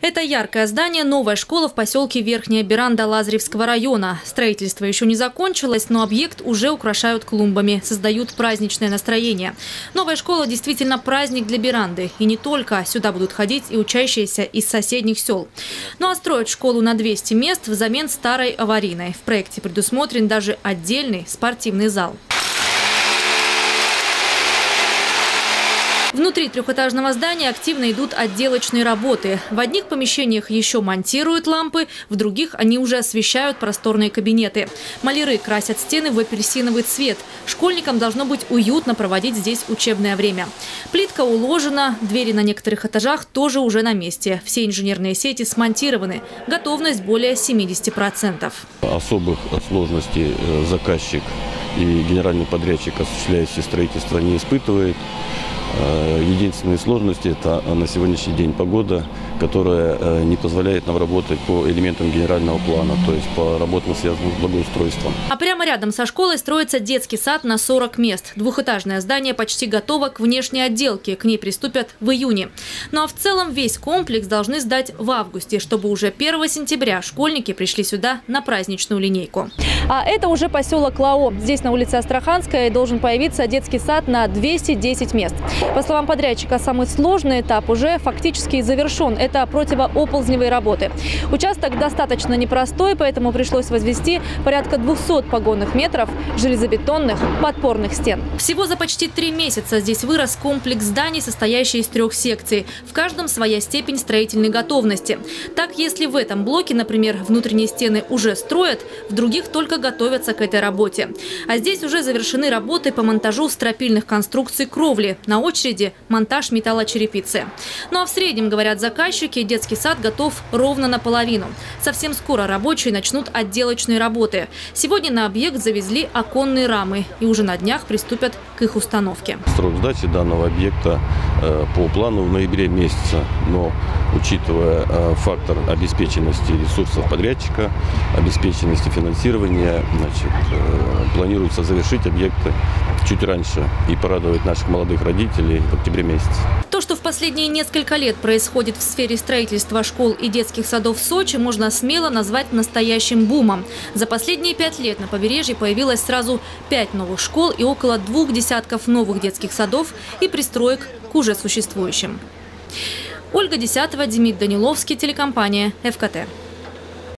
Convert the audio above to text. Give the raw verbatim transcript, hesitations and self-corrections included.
Это яркое здание – новая школа в поселке Верхняя Беранда Лазаревского района. Строительство еще не закончилось, но объект уже украшают клумбами, создают праздничное настроение. Новая школа действительно праздник для Беранды. И не только. Сюда будут ходить и учащиеся из соседних сел. Ну а строят школу на двести мест взамен старой аварийной. В проекте предусмотрен даже отдельный спортивный зал. Внутри трехэтажного здания активно идут отделочные работы. В одних помещениях еще монтируют лампы, в других они уже освещают просторные кабинеты. Маляры красят стены в апельсиновый цвет. Школьникам должно быть уютно проводить здесь учебное время. Плитка уложена, двери на некоторых этажах тоже уже на месте. Все инженерные сети смонтированы. Готовность более семидесяти процентов. Особых сложностей заказчик и генеральный подрядчик, осуществляющий строительство, не испытывает. Единственные сложности – это на сегодняшний день погода, которая не позволяет нам работать по элементам генерального плана, то есть по работам, связанным с благоустройством. А прямо рядом со школой строится детский сад на сорок мест. Двухэтажное здание почти готово к внешней отделке. К ней приступят в июне. Ну а в целом весь комплекс должны сдать в августе, чтобы уже первого сентября школьники пришли сюда на праздничную линейку. А это уже поселок Лао. Здесь на улице Астраханская должен появиться детский сад на двести десять мест. По словам подрядчика, самый сложный этап уже фактически завершен. Это противооползневые работы. Участок достаточно непростой, поэтому пришлось возвести порядка двухсот погонных метров железобетонных подпорных стен. Всего за почти три месяца здесь вырос комплекс зданий, состоящий из трех секций. В каждом своя степень строительной готовности. Так, если в этом блоке, например, внутренние стены уже строят, в других только готовятся к этой работе. А здесь уже завершены работы по монтажу стропильных конструкций кровли. На очереди монтаж металлочерепицы. Ну а в среднем, говорят заказчики, детский сад готов ровно наполовину. Совсем скоро рабочие начнут отделочные работы. Сегодня на объект завезли оконные рамы и уже на днях приступят к их установке. Срок сдачи данного объекта э, по плану в ноябре месяца, но учитывая э, фактор обеспеченности ресурсов подрядчика, обеспеченности финансирования, значит, э, планируется завершить объекты чуть раньше и порадовать наших молодых родителей в октябре месяце. То, что в последние несколько лет происходит в сфере строительства школ и детских садов в Сочи, можно смело назвать настоящим бумом. За последние пять лет на побережье появилось сразу пять новых школ и около двух десятков новых детских садов и пристроек к уже существующим. Ольга Десятова, Демид Даниловский, телекомпания эф ка тэ.